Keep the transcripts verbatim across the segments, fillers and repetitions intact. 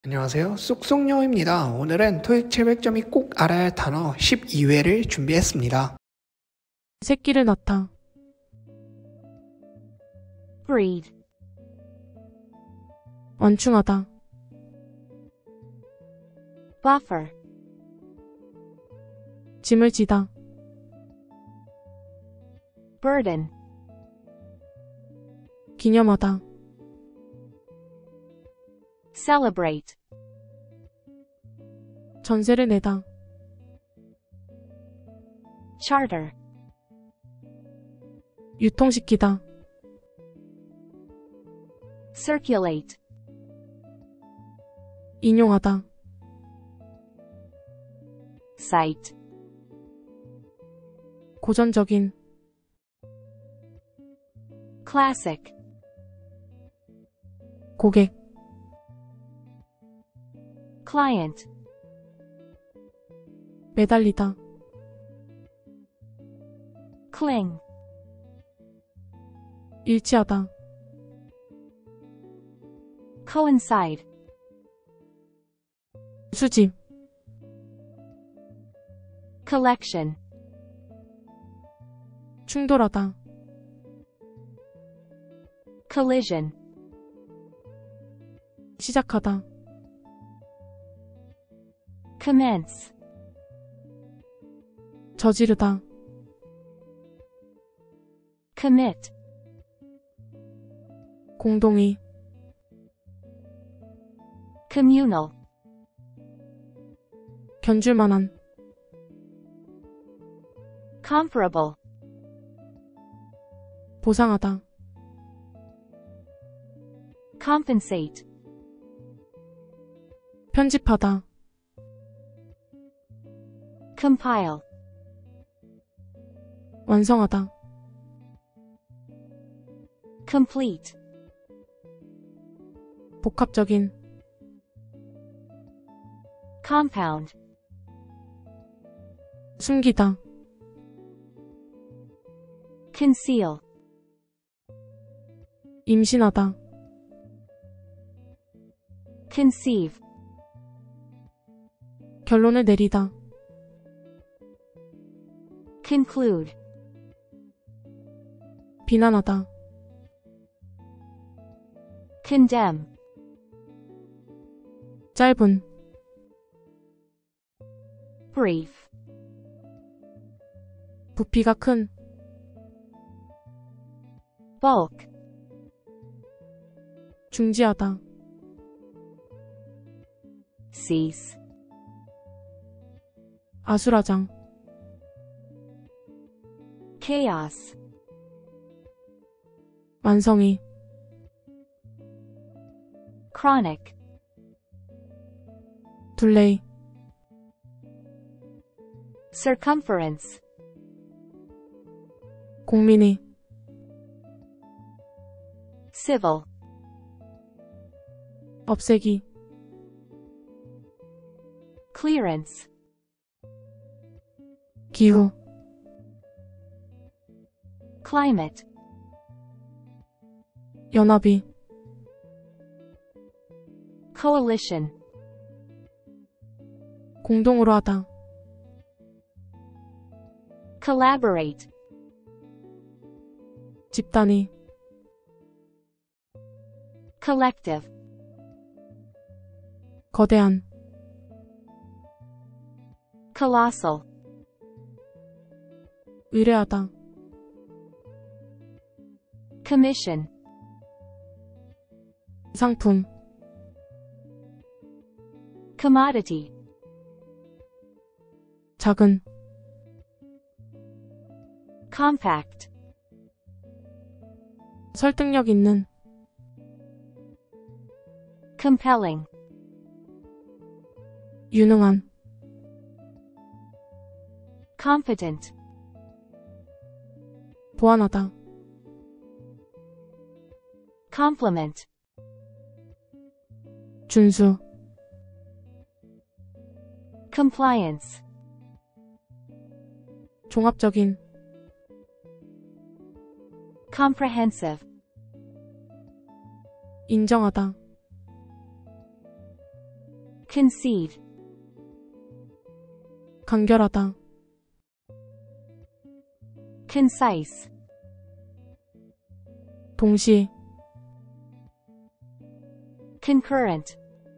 안녕하세요. 쏙쏙녀입니다. 오늘은 토익 칠백 점이 꼭 알아야 할 단어 십이 회를 준비했습니다. 새끼를 낳다. breed, 완충하다. buffer, 짐을 지다. burden, 기념하다. celebrate, 전세를 내다. charter, 유통시키다. circulate, 인용하다. cite, 고전적인. classic, 고객. client, 매달리다. cling, 일치하다. coincide, 수집. collection, 충돌하다. collision, 시작하다. commence, 저지르다. commit, 공동의. communal, 견줄만한. comparable, 보상하다. compensate, 편집하다. compile, 완성하다. complete, 복합적인. compound, 숨기다. conceal, 임신하다. conceive, 결론을 내리다. conclude, 비난하다. condemn, 짧은. brief, 부피가 큰. bulk, 중지하다. cease, 아수라장. chaos, 완성의. chronic, 둘레의. circumference, 공민의. civil, 없애기. clearance, 기후. climate, 연합이. coalition, 공동으로 하다. collaborate, 집단이. collective, 거대한. colossal, 의뢰하다. commission, 상품. commodity, 작은. compact, 설득력 있는. compelling, 유능한. competent, 보완하다. complement, 준수. compliance, 종합적인. comprehensive, 인정하다. concede, 간결하다, concise, 동시, concurrent,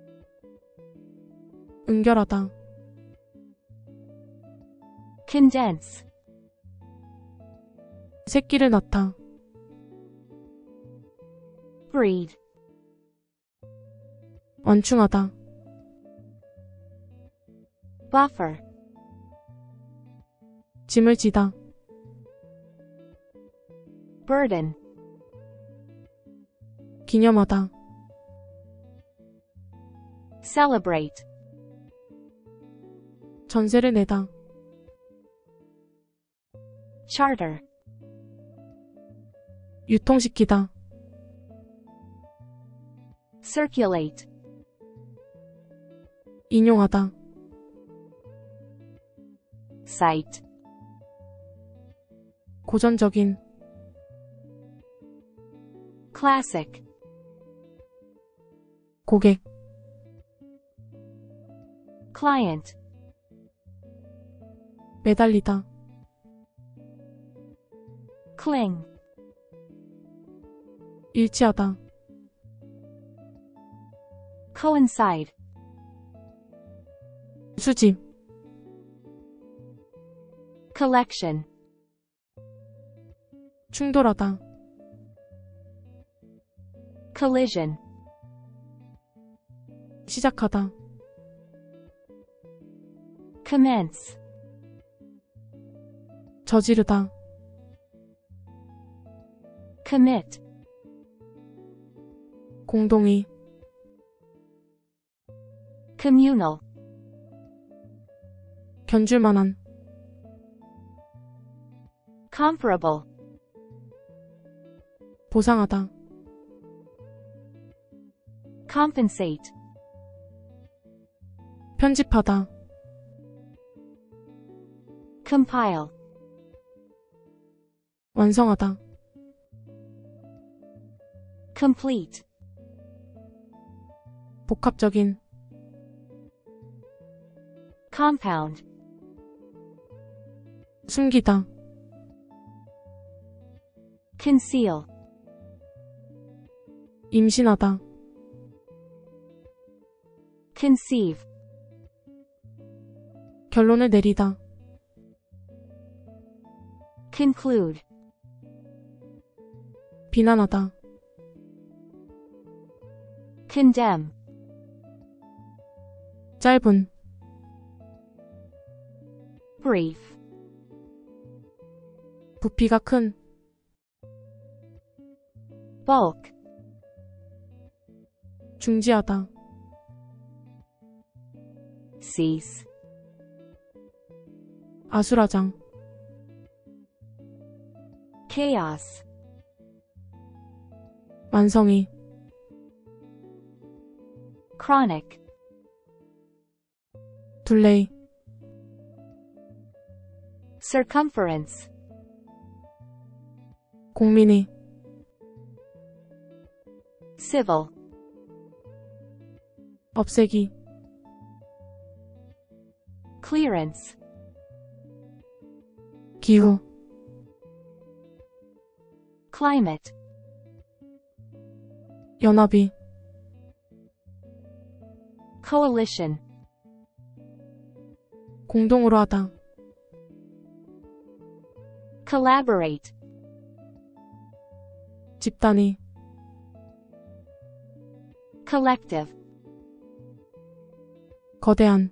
은결하다, condense, 새끼를 낳다, breed, 완충하다, buffer, 짐을 지다, burden, 기념하다, celebrate, 전세를 내다, charter, 유통시키다, circulate, 인용하다, cite, 고전적인, classic, 고객, client, 매달리다, cling, 일치하다, coincide, 수집, collection, 충돌하다, collision, 시작하다, commence, 저지르다, commit, 공동의, communal, 견줄만한, comparable, 보상하다, compensate, 편집하다, compile, 완성하다, complete, 복합적인, compound, 숨기다, conceal, 임신하다, conceive, 결론을 내리다, conclude, 비난하다, condemn, 짧은, brief, 부피가 큰, bulk, 중지하다, cease, 아수라장, chaos, 완성이, chronic, 둘레이, circumference, 공민이, civil, 없애기, clearance, 기후, climate, 연합이, coalition, 공동으로 하다, collaborate, 집단이, collective, 거대한,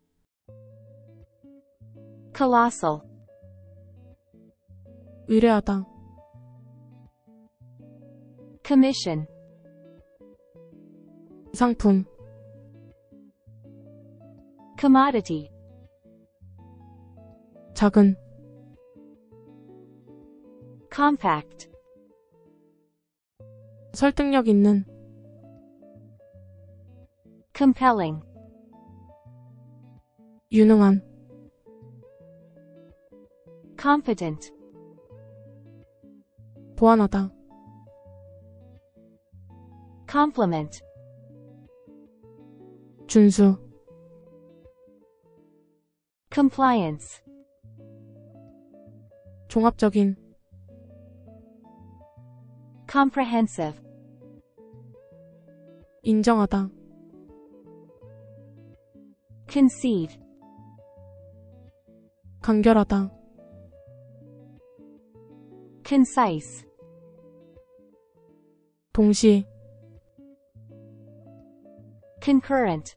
colossal, 의뢰하다, commission, 상품, commodity, 작은, compact, 설득력 있는, compelling, 유능한, competent, 보완하다, complement, 준수, compliance, 종합적인, comprehensive, 인정하다, concede, 간결하다, concise, 동시에, concurrent,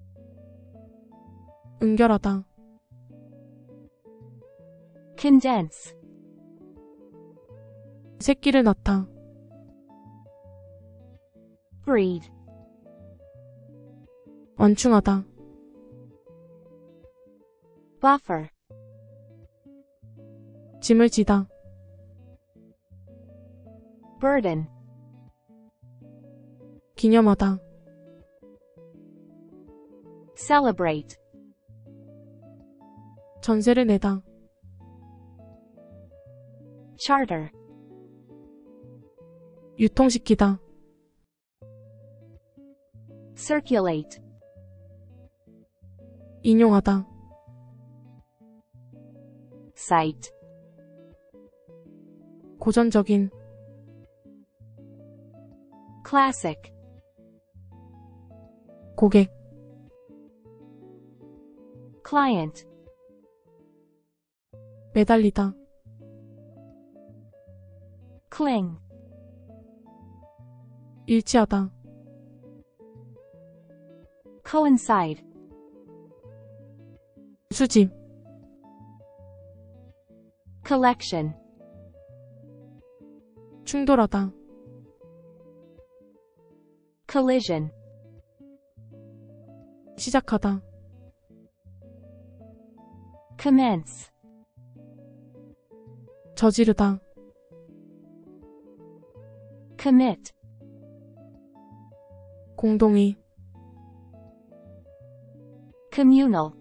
은결하다, condense, 새끼를 낳다, breed, 완충하다, buffer, 짐을 지다, burden, 기념하다, celebrate, 전세를 내다, charter, 유통시키다, circulate, 인용하다, cite, 고전적인, classic, 고객, client, 매달리다, cling, 일치하다, coincide, 수집, collection, 충돌하다, collision, 시작하다, commence, 저지르다, commit, 공동의, communal,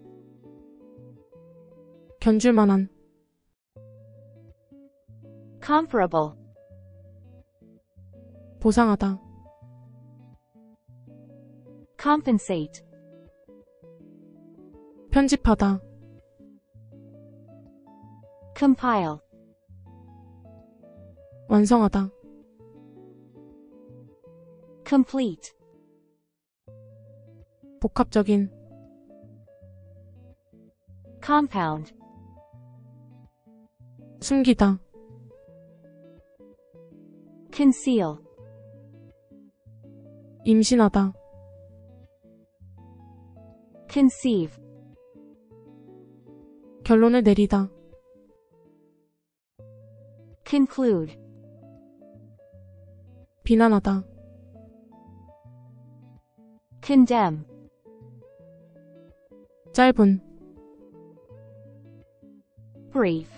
견줄만한, comparable, 보상하다, compensate, 편집하다, compile, 완성하다, complete, 복합적인, compound, 숨기다, conceal, 임신하다, conceive, 결론을 내리다, conclude, 비난하다, condemn, 짧은, brief,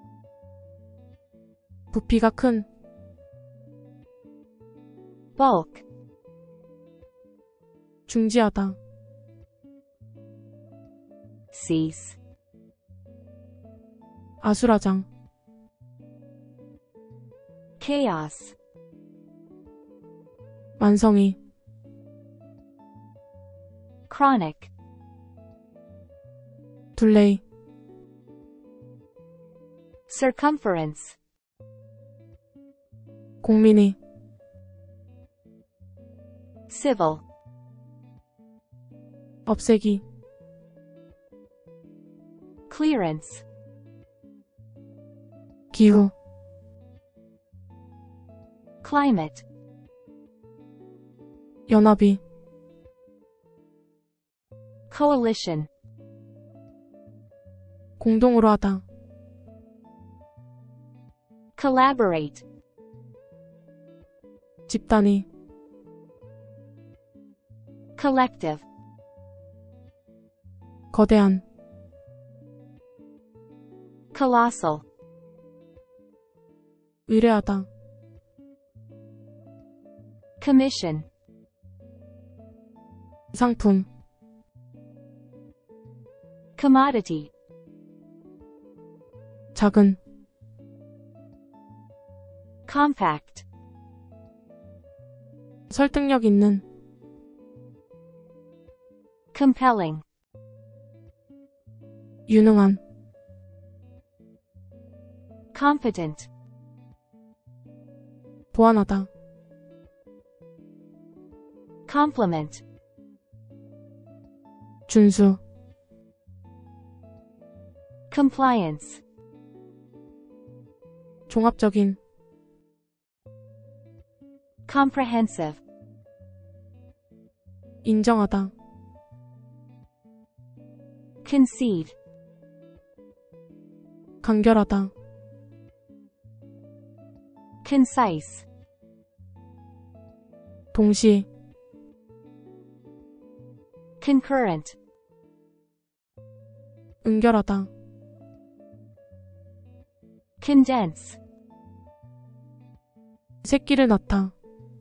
부피가 큰, bulk, 중지하다, cease, 아수라장, chaos, 완성의, chronic, 둘레의, circumference, 공민의, civil, 없애기, clearance, 기후, climate, 연합이, coalition, 공동으로 하다, collaborate, 집단의, collective, 거대한, colossal, 의뢰하다, commission, 상품, commodity, 작은, compact, 설득력 있는, compelling, 유능한, competent, 보완하다, complement, 준수, compliance, 종합적인, comprehensive, 인정하다, concede, 간결하다, concise, 동시, concurrent, 은결하다, condense, 새끼를 낳다,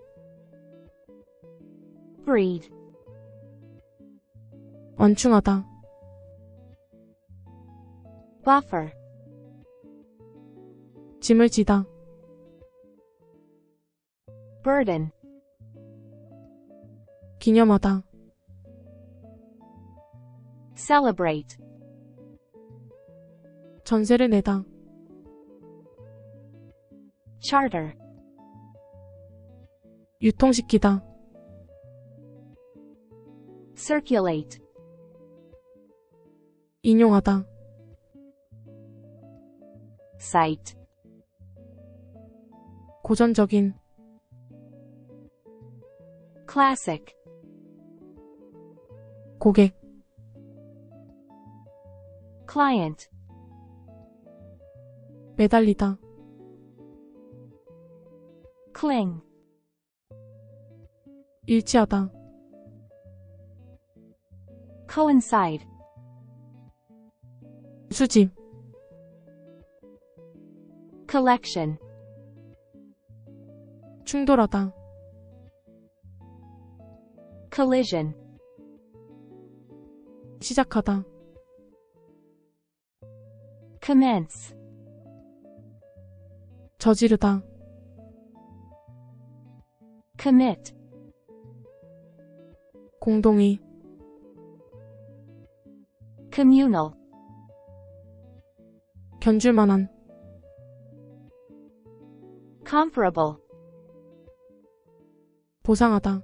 breed, 완충하다, buffer, 짐을 지다, burden, 기념하다, celebrate, 전세를 내다, charter, 유통시키다, circulate, 인용하다, cite, 고전적인, classic, 고객, client, 매달리다, cling, 일치하다, coincide, 수집, collection, 충돌하다, collision, 시작하다, commence, 저지르다, commit, 공동의, communal, 견줄만한, comparable, 보상하다,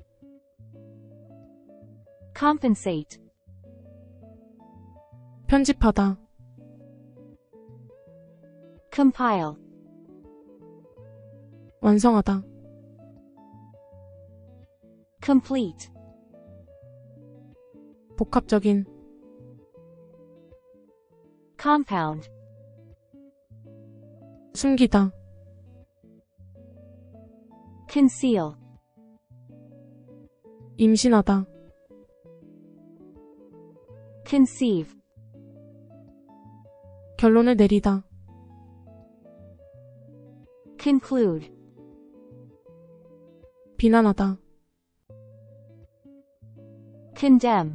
compensate, 편집하다, compile, 완성하다, complete, 복합적인, compound, 숨기다, conceal, 임신하다, conceive, 결론을 내리다, conclude, 비난하다, condemn,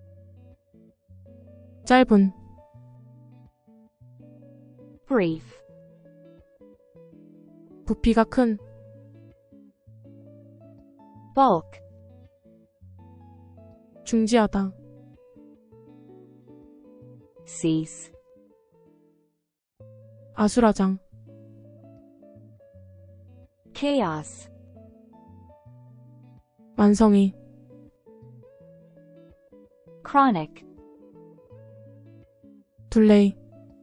짧은, brief, 부피가 큰, bulk, 중지하다, cease, 아수라장, chaos, 완성의, chronic, 둘레의,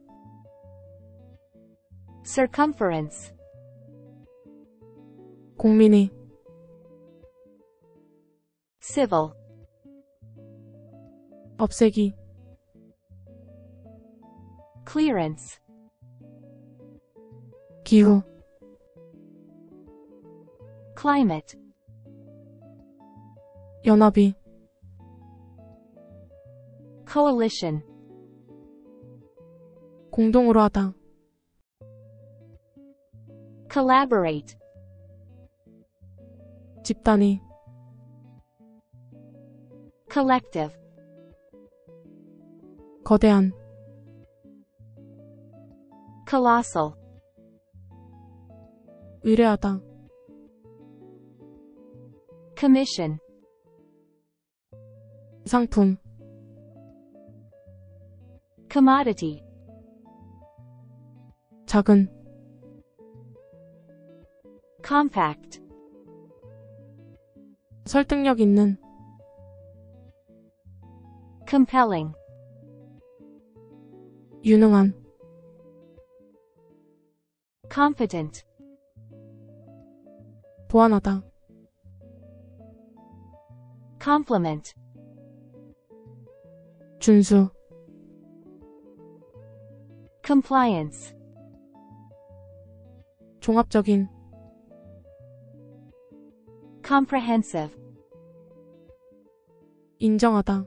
circumference, 공민의, civil, 없애기, clearance, 기후, climate, 연합이, coalition, 공동으로 하다, collaborate, 집단의, collective, 거대한, colossal, 의뢰하다, commission, 상품, commodity, 작은, compact, 설득력 있는, compelling, 유능한, competent, 보완하다, complement, 준수, compliance, 종합적인, comprehensive, 인정하다,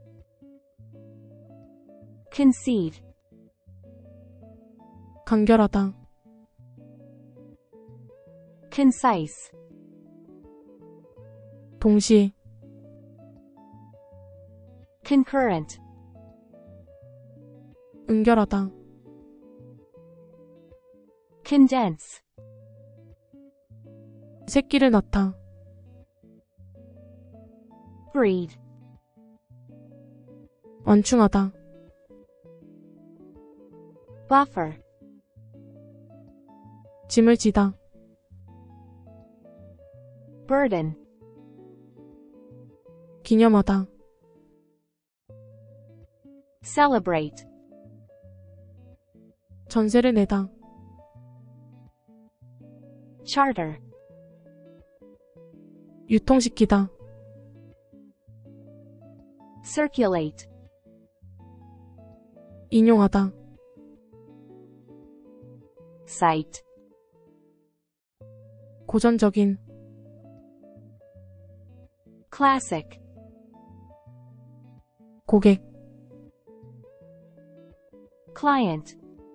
concede, 간결하다, concise, 동시에, concurrent, 은결하다, condense, 새끼를 낳다, breed, 완충하다, buffer, 짐을 지다, burden, 기념하다, celebrate, 전세를 내다, charter, 유통시키다, circulate, 인용하다, cite, 고전적인, classic, 고객, client,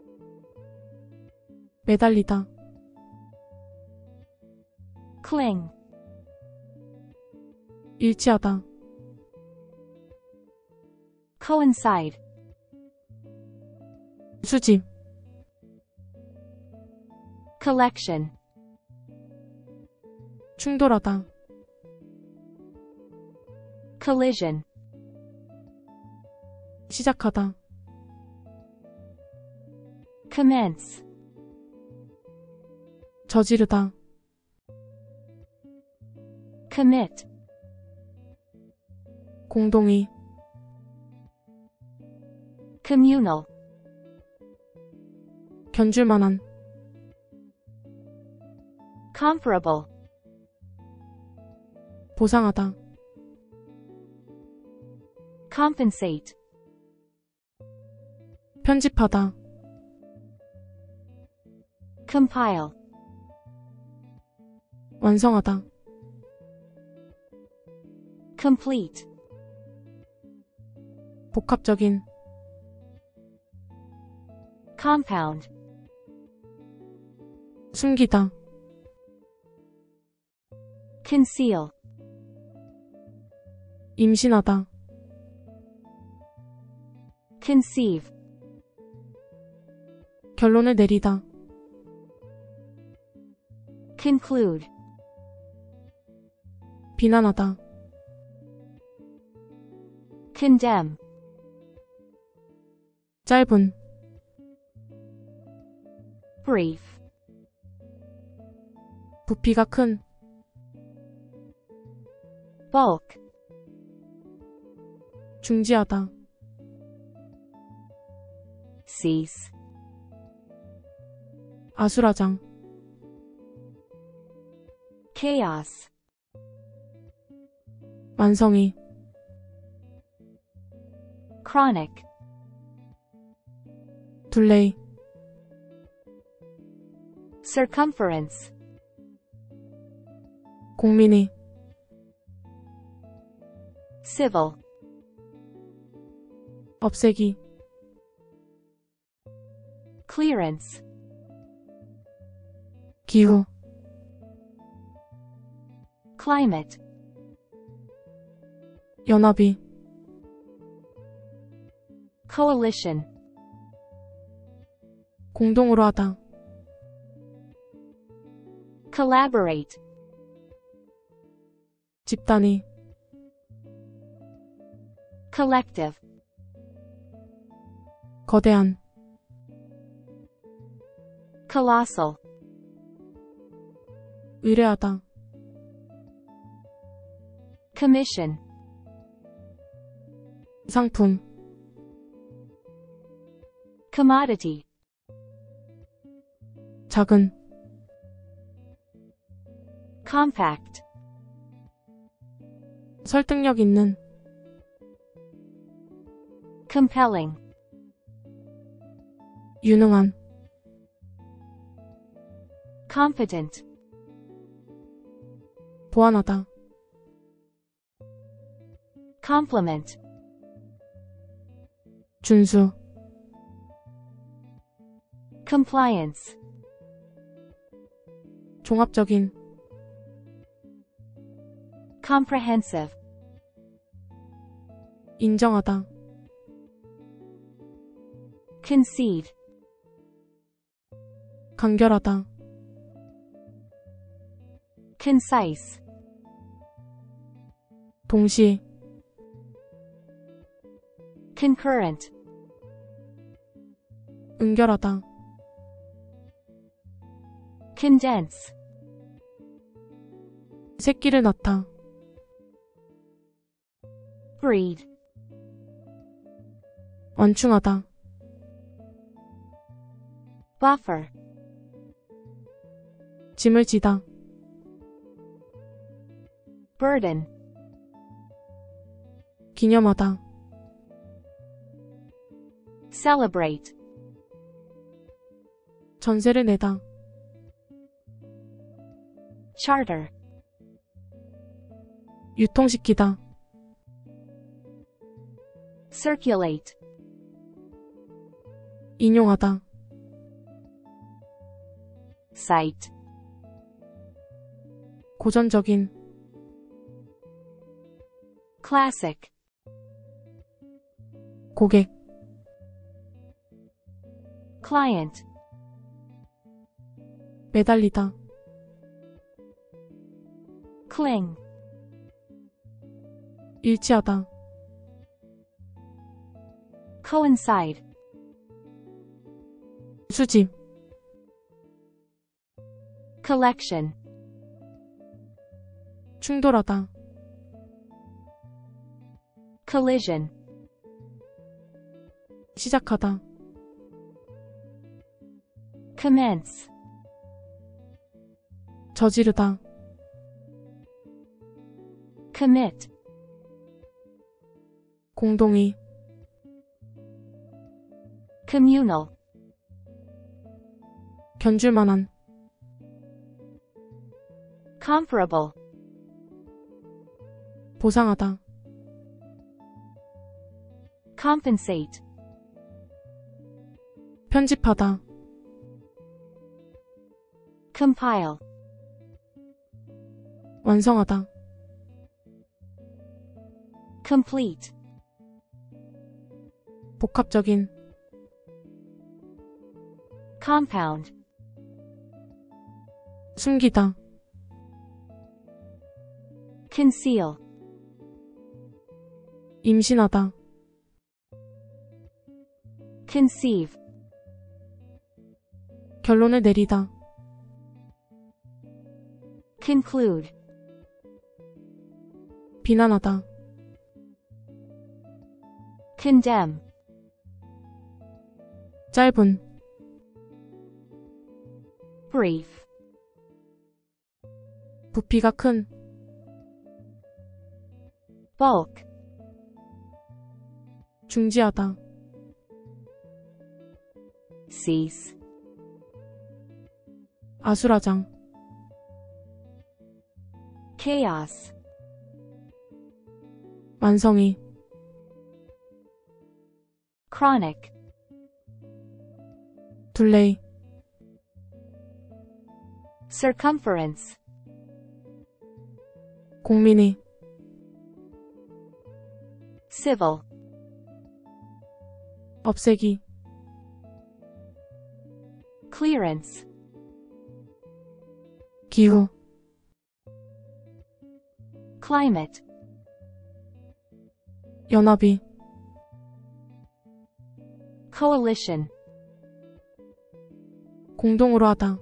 매달리다, cling, 일치하다, coincide, 수집, collection, 충돌하다, collision, 시작하다, commence, 저지르다, commit, 공동의, communal, 견줄만한, comparable, 보상하다, compensate, 편집하다, compile, 완성하다, complete, 복합적인, compound, 숨기다, conceal, 임신하다, conceive, 결론을 내리다, conclude, 비난하다, condemn, 짧은, brief, 부피가 큰, bulk, 중지하다, cease, 아수라장, chaos, 완성이, chronic, 둘레이, circumference, 공민이, civil, 없애기, clearance, 기후, climate, 연합이, coalition, 공동으로 하다, collaborate, 집단이, collective, 거대한, colossal, 의뢰하다, commission, 상품, commodity, 작은, compact, 설득력 있는, compelling, 유능한, competent, 보완하다, complement, 준수, compliance, 종합적인, comprehensive, 인정하다, concede, 간결하다, concise, 동시에, concurrent, 은결하다, condense, 새끼를 낳다, breed, 완충하다, buffer, 짐을 지다, burden, 기념하다, celebrate, 전세를 내다, charter, 유통시키다, circulate, 인용하다, cite, 고전적인, classic, 고객, client, 매달리다, cling, 일치하다, coincide, 수집, collection, 충돌하다, collision, 시작하다, commence, 저지르다, commit, 공동의, communal, 견줄만한, comparable, 보상하다, compensate, 편집하다, compile, 완성하다, complete, 복합적인, compound, 숨기다, conceal, 임신하다, conceive, 결론을 내리다, conclude, 비난하다, condemn, 짧은, brief, 부피가 큰, bulk, 중지하다, cease, 아수라장, chaos, 완성이, chronic, 둘레이, circumference, 공민이, civil, 없애기, clearance, 기후, climate, 연합이, coalition, 공동으로 하다,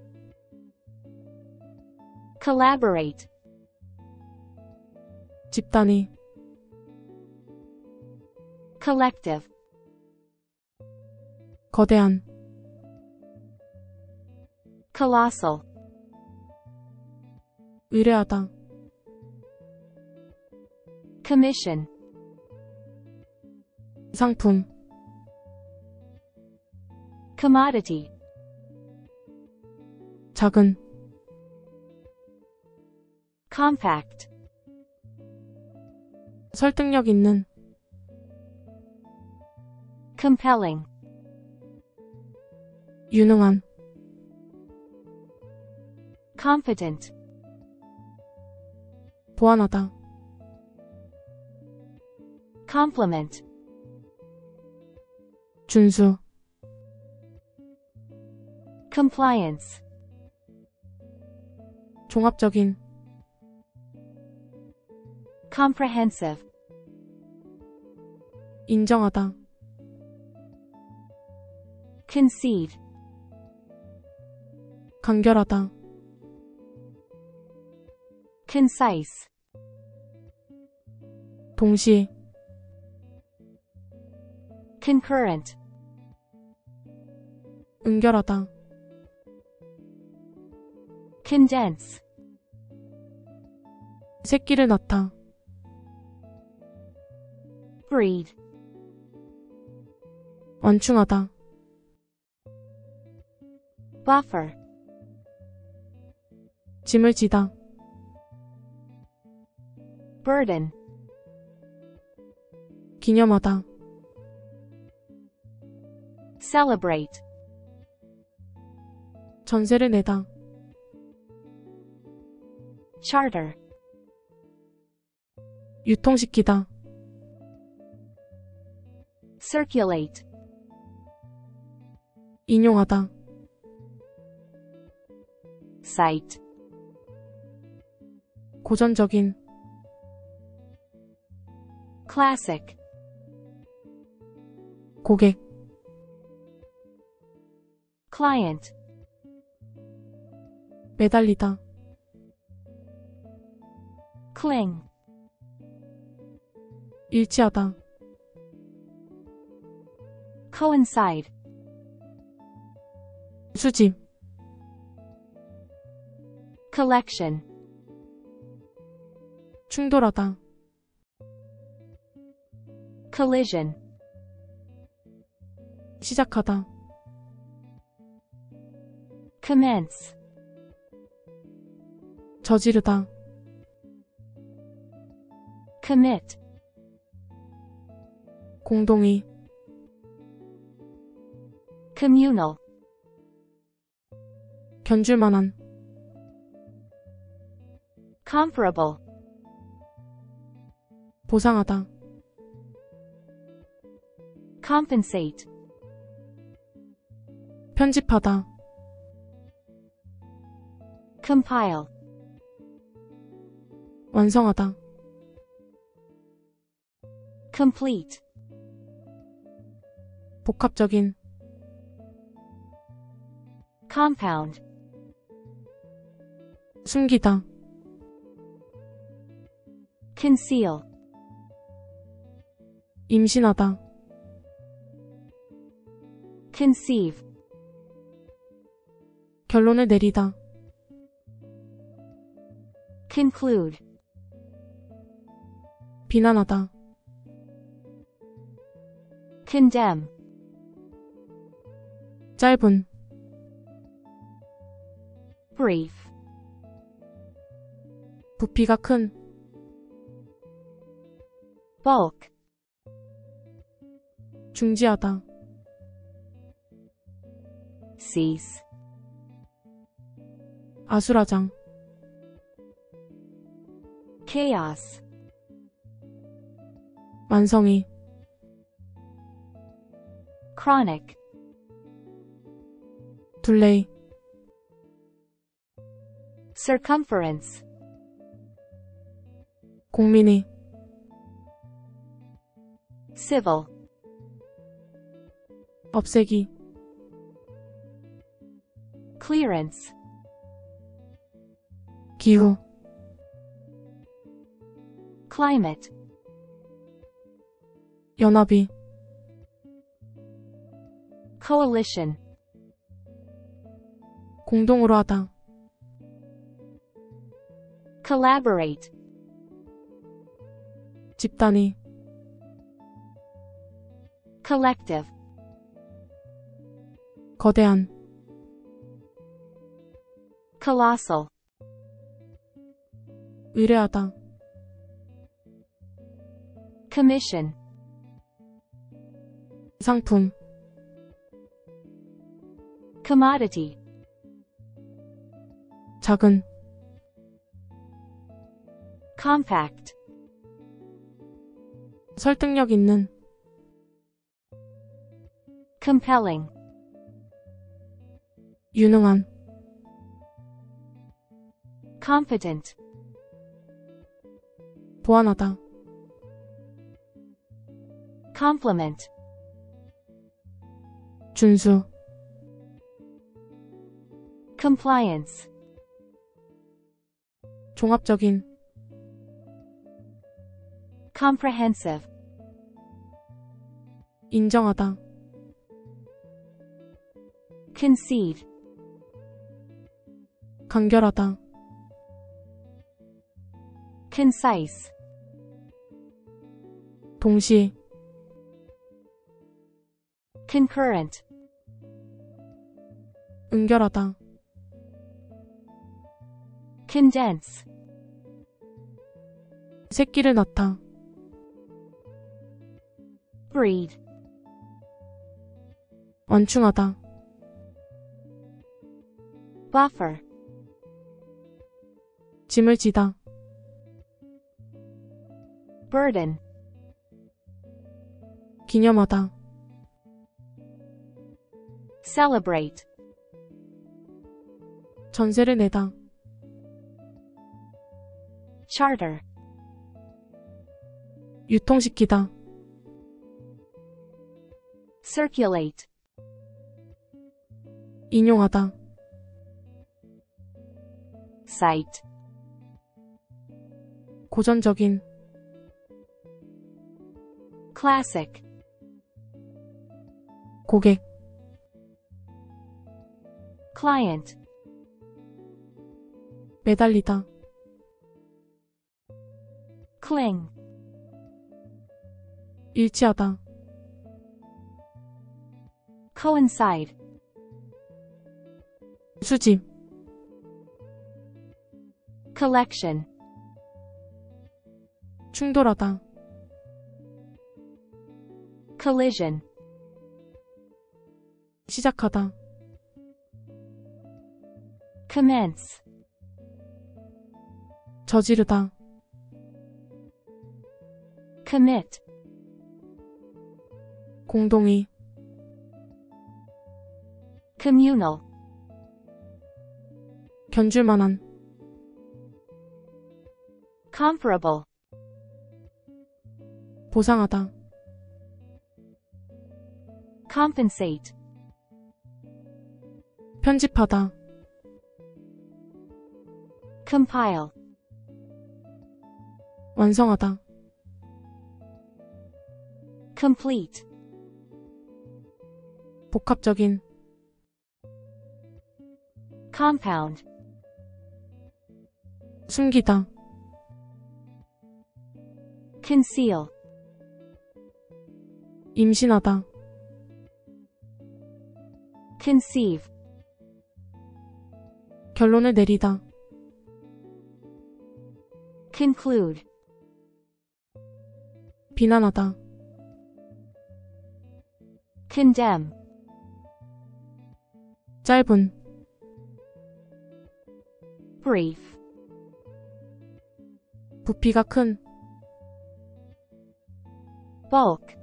collaborate, 집단이, collective, 거대한, colossal, 의뢰하다, commission, 상품, commodity, 작은, compact, 설득력 있는, compelling, 유능한, competent, 보완하다, complement, 준수, compliance, 종합적인, comprehensive, 인정하다, concede, 간결하다, concise, 동시에, concurrent, 은결하다, condense, 새끼를 낳다, breed, 완충하다, buffer, 짐을 지다, burden, 기념하다, celebrate, 전세를 내다, charter, 유통시키다, circulate, 인용하다, cite, 고전적인, classic, 고객, client, 매달리다, cling, 일치하다, coincide, 수집, collection, 충돌하다, collision, 시작하다, commence, 저지르다, commit, 공동의, communal, 견줄만한, comparable, 보상하다, compensate, 편집하다, compile, 완성하다, complete, 복합적인, compound, 숨기다, conceal, 임신하다, conceive, 결론을 내리다, conclude, 비난하다, condemn, 짧은, brief, 부피가 큰, bulk, 중지하다, cease, 아수라장, chaos, 완성이, chronic, 둘레이, circumference, 공민의, civil, 없애기. clearance, 기후. climate, 연합이. coalition, 공동으로 하다. collaborate, 집단이. collective, 거대한. colossal, 의뢰하다. commission, 상품. commodity, 작은. compact, 설득력 있는. compelling, 유능한. competent, 보완하다. complement, 준수. compliance, 종합적인. comprehensive, 인정하다. concede, 간결하다. concise, 동시. concurrent, 은결하다. condense, 새끼를 낳다. breed, 완충하다. buffer, 짐을 지다. burden, 기념하다. celebrate, 전세를 내다. charter, 유통시키다. circulate, 인용하다. cite, 고전적인. classic, 고객. client, 매달리다. cling, 일치하다. coincide, 수집. collection, 충돌하다. collision, 시작하다. commence, 저지르다. commit, 공동이. communal, 견줄만한. comparable, 보상하다. compensate, 편집하다. compile, 완성하다. complete, 복합적인. compound, 숨기다. conceal, 임신하다. conceive, 결론을 내리다. conclude, 비난하다. condemn, 짧은. brief, 부피가 큰. bulk,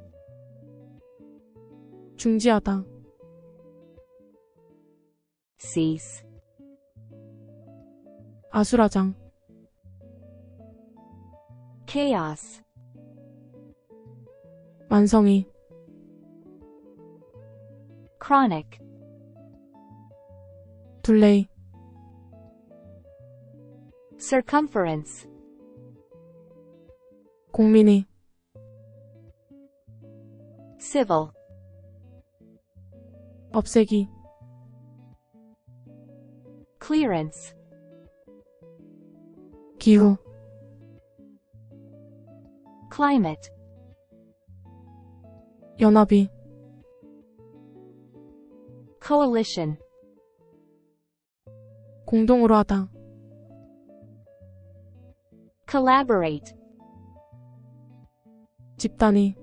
중지하다. cease, 아수라장. chaos, 완성이. chronic, 둘레이, circumference, 공민이, civil, 없애기, clearance, 기후, climate, 연합이, coalition, 공동으로 하다, collaborate, 집단이,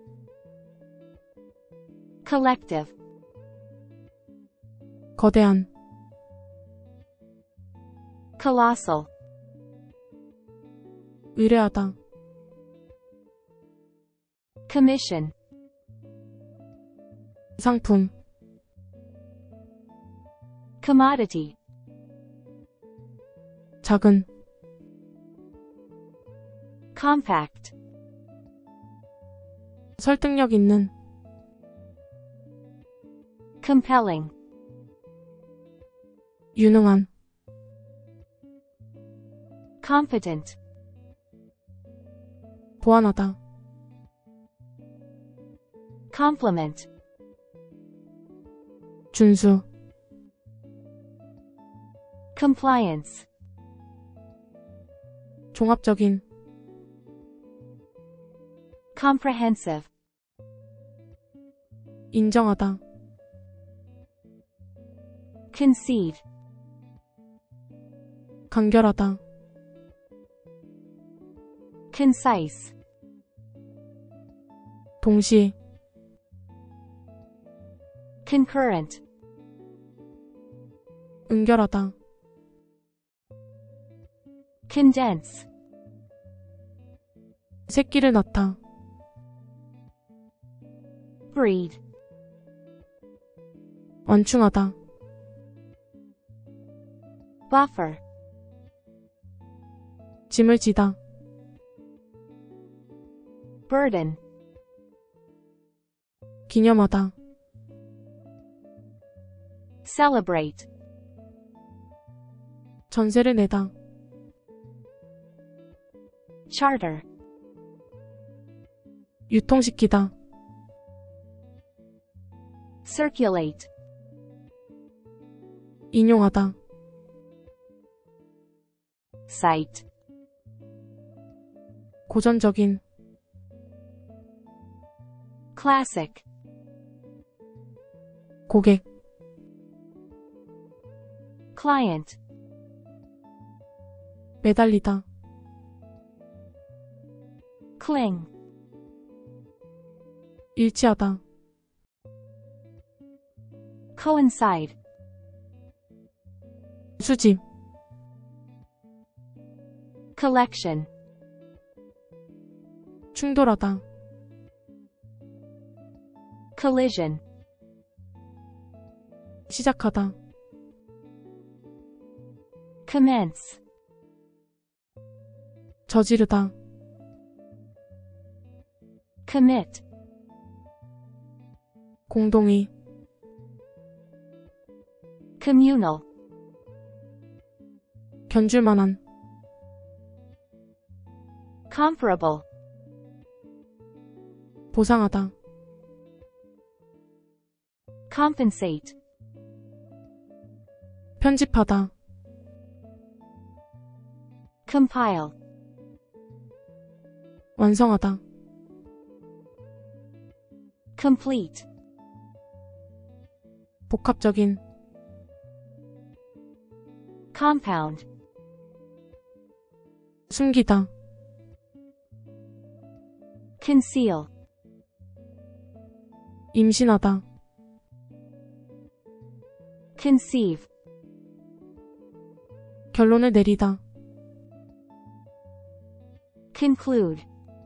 collective, 거대한, colossal, 의뢰하다, commission, 상품, commodity, 작은, compact, 설득력 있는, compelling, 유능한, competent, 보완하다, complement, 준수, compliance, 종합적인, comprehensive, 인정하다, concede, 간결하다, concise, 동시에, concurrent, 은결하다, condense, 새끼를 낳다, breed, 완충하다, buffer, 짐을 지다, burden, 기념하다, celebrate, 전세를 내다, charter, 유통시키다, circulate, 인용하다, cite, 고전적인, classic, 고객, client, 매달리다, cling, 일치하다, coincide, 수집, collection, 충돌하다, collision, 시작하다, commence, 저지르다, commit, 공동의, communal, 견줄만한, comparable, 보상하다, compensate, 편집하다, compile, 완성하다, complete, 복합적인, compound, 숨기다, conceal, 임신하다, conceive, 결론을 내리다, conclude,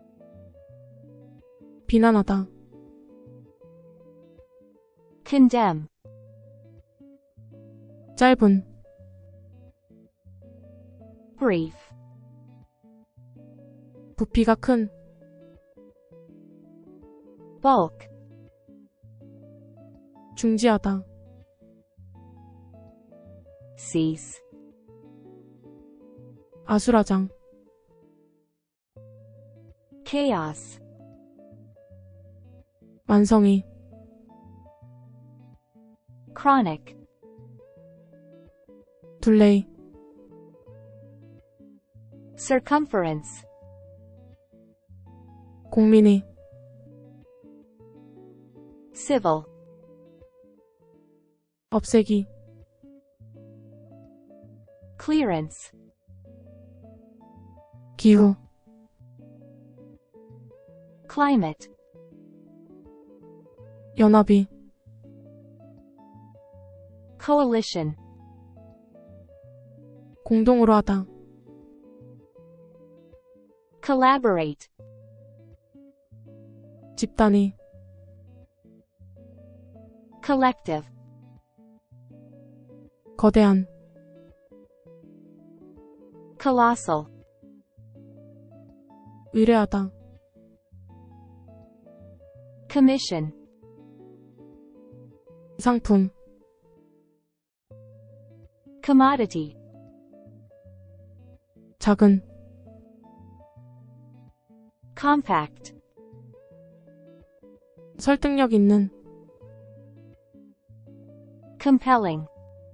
비난하다, condemn, 짧은, brief, 부피가 큰, bulk, 중지하다. cease, 아수라장. chaos, 완성이. chronic, 둘레이. circumference, 공민이. civil, 없애기. clearance, 기후. climate, 연합이. coalition, 공동으로 하다. collaborate, 집단이. collective, 거대한. colossal, 의뢰하다. commission, 상품. commodity, 작은. compact, 설득력 있는. compelling,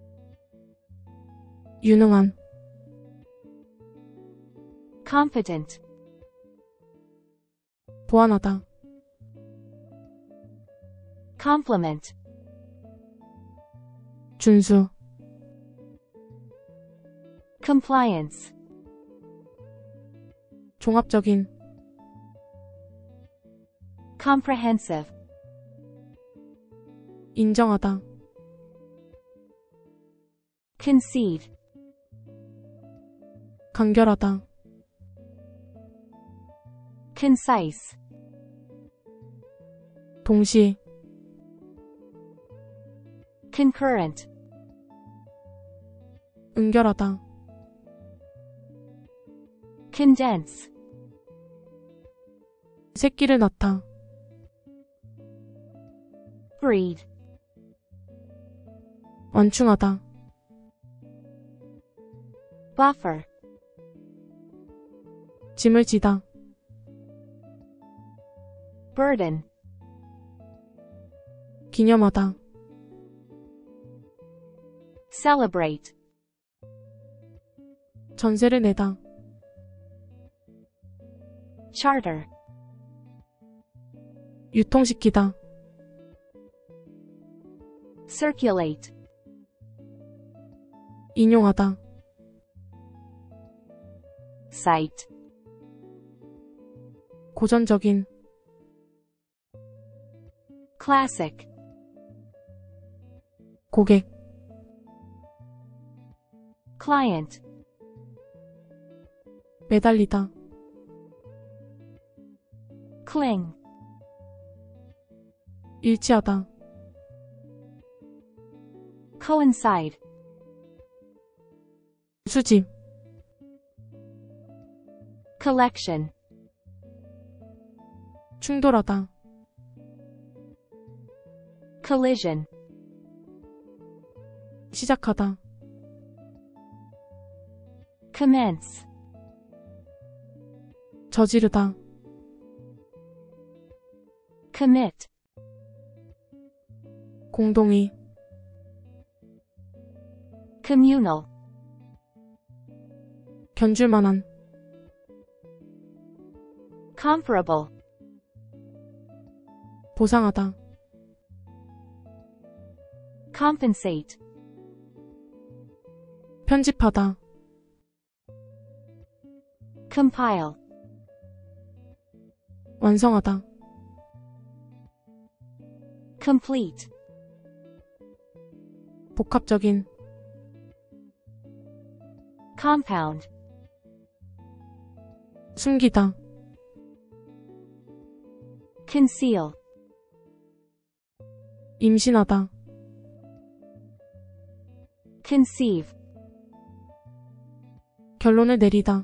유능한. competent, 보완하다. complement, 준수. compliance, 종합적인. comprehensive, 인정하다. concede, 간결하다. concise, 동시. concurrent, 은결하다. condense, 새끼를 낳다. breed, 완충하다. buffer, 짐을 지다. burden, 기념하다. celebrate, 전세를 내다. charter, 유통시키다. circulate, 인용하다. cite, 고전적인. classic, 고객. client, 매달리다. cling, 일치하다. coincide, 수집. collection, 충돌하다. collision, 시작하다. commence, 저지르다. commit, 공동이. communal, 견줄만한. comparable, 보상하다. compensate, 편집하다. compile, 완성하다. complete, 복합적인. compound, 숨기다. conceal, 임신하다. conceive, 결론을 내리다.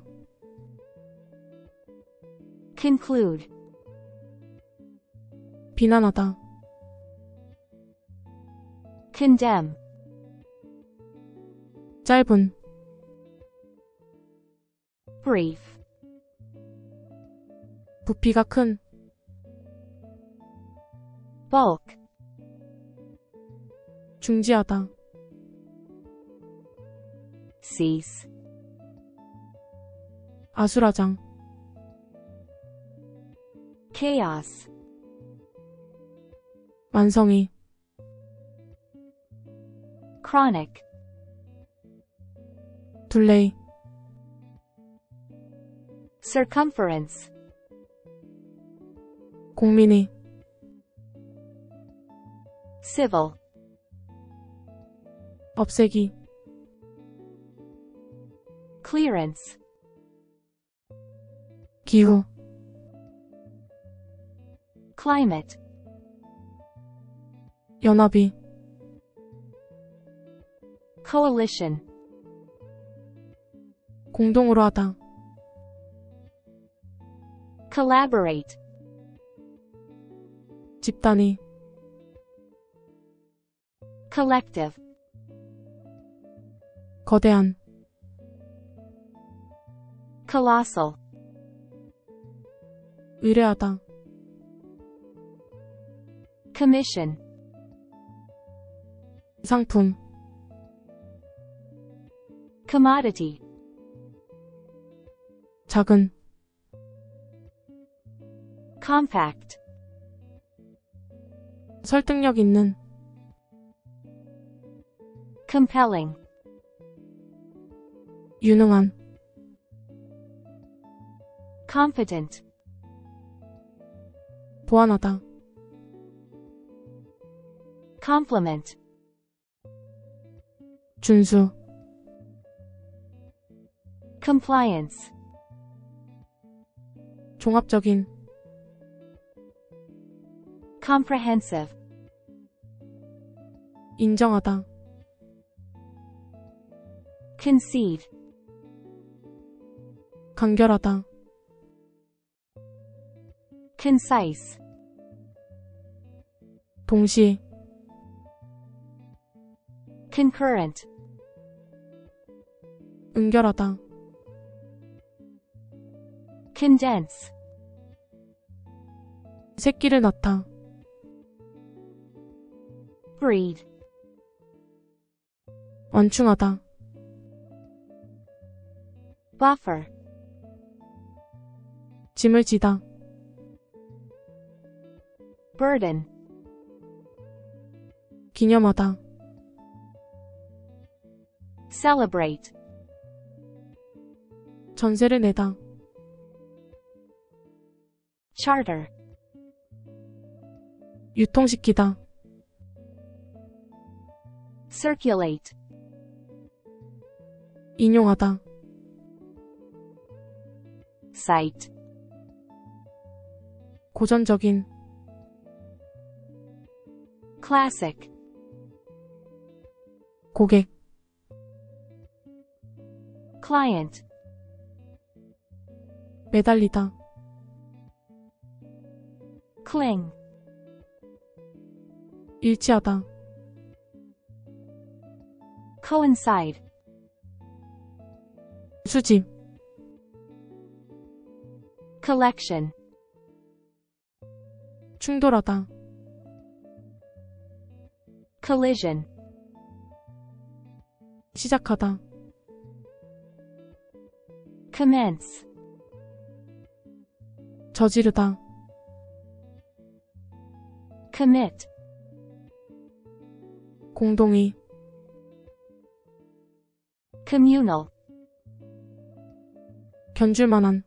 conclude, 비난하다. condemn, 짧은, brief, 부피가 큰, bulk, 중지하다, cease, 아수라장, chaos, 완성이, chronic, 둘레이, circumference, 공민이, civil, 없애기, clearance, 기후, climate, 연합이, coalition, 공동으로 하다, collaborate, 집단이, collective, 거대한, colossal, 의뢰하다, commission, 상품, commodity, 작은, compact, 설득력 있는, compelling, 유능한, competent, 보완하다, complement, 준수, compliance, 종합적인, comprehensive, 인정하다, concede, 간결하다, concise, 동시, concurrent, 은결하다, condense, 새끼를 낳다, breed, 완충하다, buffer, 짐을 지다, burden, 기념하다, celebrate, 전세를 내다, charter, 유통시키다, circulate, 인용하다, cite, 고전적인, classic, 고객, client, 매달리다, cling, 일치하다, coincide, 수집, collection, 충돌하다, collision, 시작하다, commence, 저지르다, commit, 공동이, communal, 견줄만한,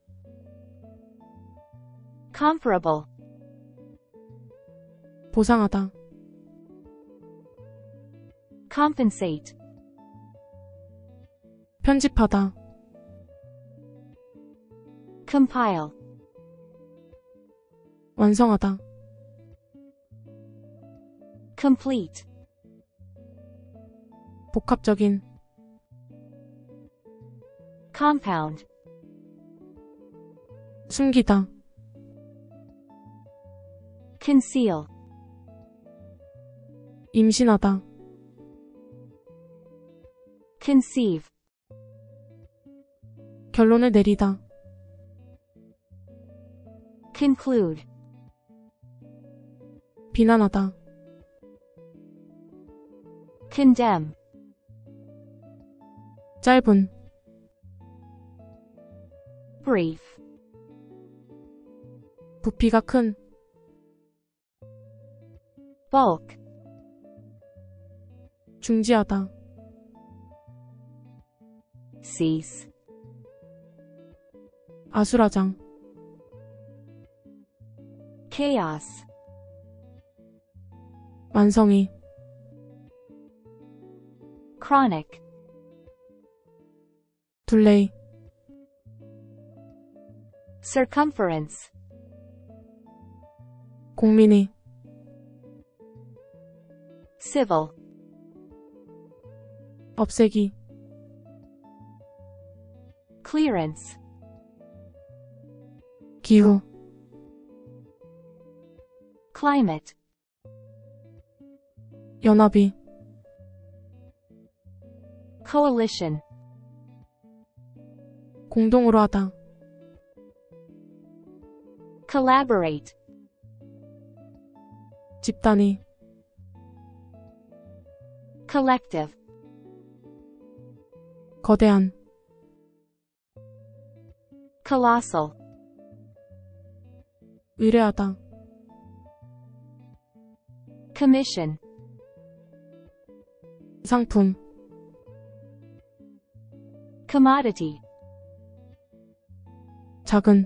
comparable, 보상하다, compensate, 편집하다, compile, 완성하다, complete, 복합적인, compound, 숨기다, conceal, 임신하다. conceive, 결론을 내리다. conclude, 비난하다. condemn, 짧은. brief, 부피가 큰. bulk, 중지하다. cease, 아수라장. chaos, 만성이. chronic, 둘레이. circumference, 공민이. civil, 없애기. clearance, 기후. climate, 연합이. coalition, 공동으로 하다. collaborate, 집단이. collective, 거대한. colossal, 의뢰하다. commission, 상품. commodity, 작은.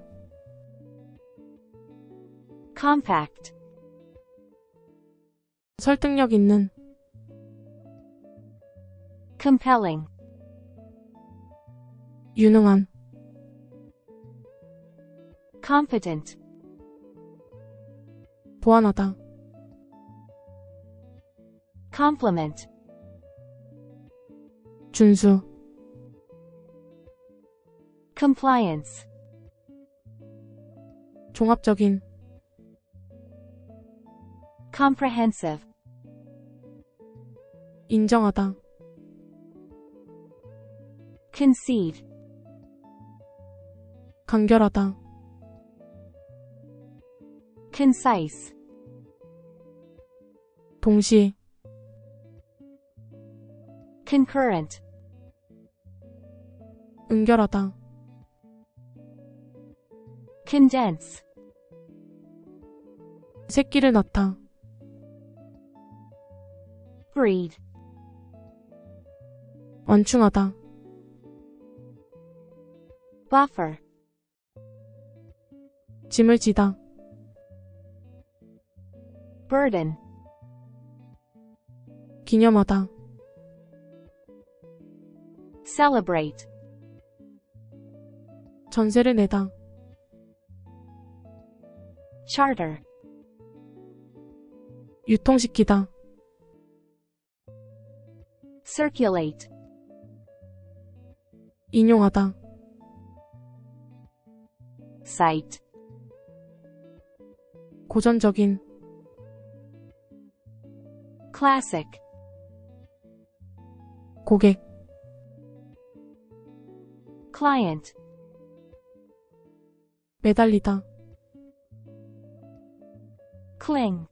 compact, 설득력 있는. compelling, 유능한. competent, 보완하다. complement, 준수. compliance, 종합적인. comprehensive, 인정하다. concede, 간결하다. concise, 동시. concurrent, 은결하다. condense, 새끼를 낳다. breed, 완충하다. buffer, 짐을 지다. burden, 기념하다. celebrate, 전세를 내다. charter, 유통시키다. circulate, 인용하다. cite, 고전적인. classic, 고객. client, 매달리다. cling,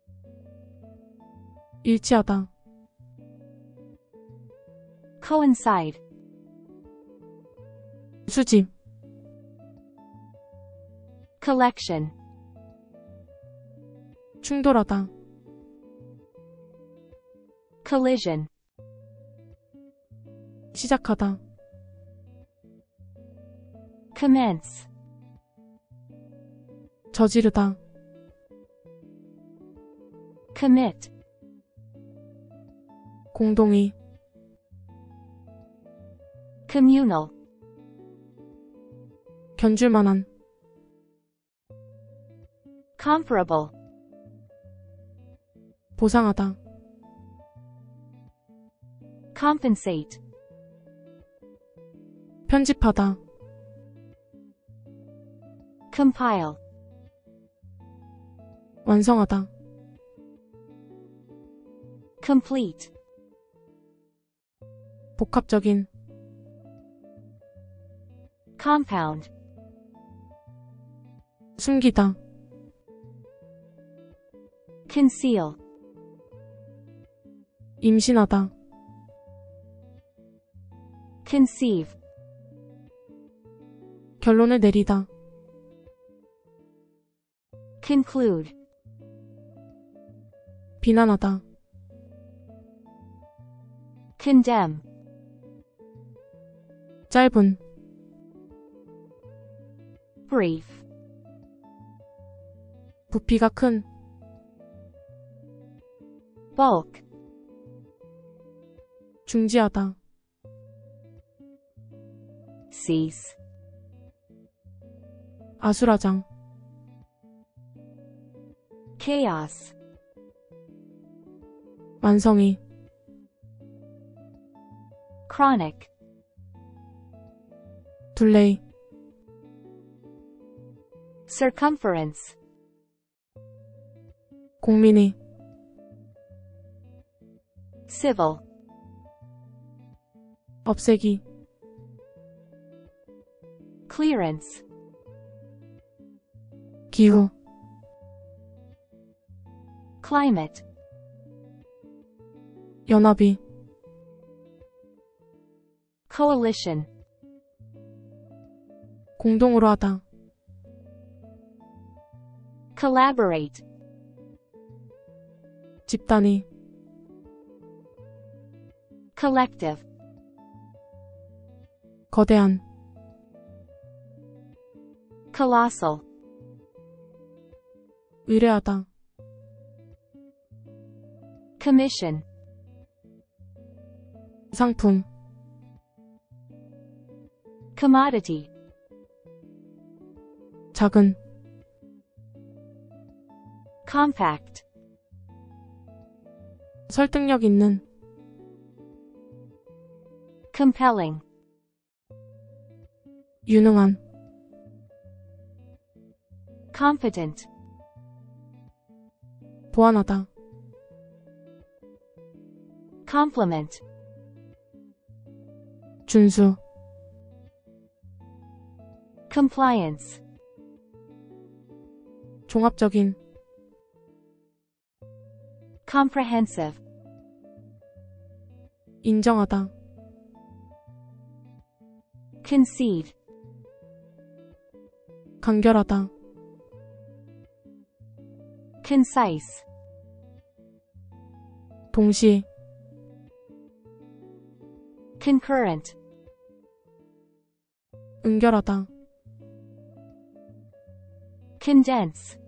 일치하다. coincide, 수집. collection, 충돌하다. collision, 시작하다. commence, 저지르다. commit, 공동이. communal, 견줄만한. comparable, 보상하다. compensate, 편집하다. compile, 완성하다. complete, 복합적인, compound, 숨기다, conceal, 임신하다, conceive, 결론을 내리다, conclude, 비난하다, condemn, 짧은, brief, 부피가 큰, bulk, 중지하다, cease, 아수라장, chaos, 만성이, chronic, 둘레이, circumference, 공민이, civil, 없애기, clearance, 기후, climate, 연합이, coalition, 공동으로 하다, collaborate, 집단이, collective, 거대한, colossal, 의뢰하다, commission, 상품, commodity, 작은, compact, 설득력 있는, compelling, 유능한, competent, 보완하다, complement, 준수, compliance, 종합적인, comprehensive, 인정하다, concede, 간결하다, concise, 동시에, concurrent, 은결하다, condense,